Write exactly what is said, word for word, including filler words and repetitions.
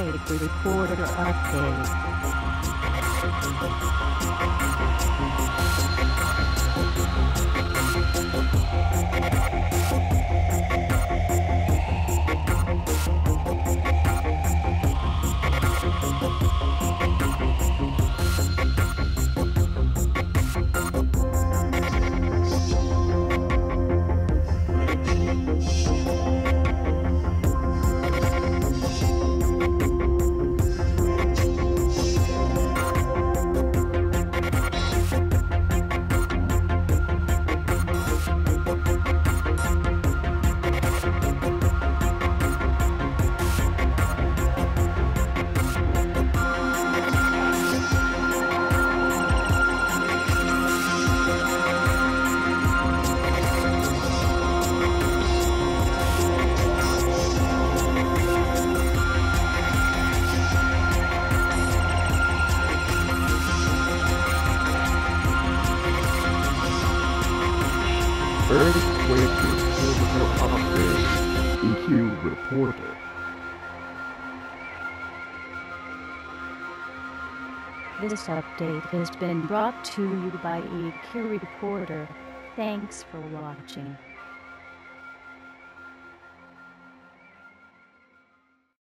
EQReporter update. Earthquake Geological Update, EQReporter. This update has been brought to you by EQReporter. Thanks for watching.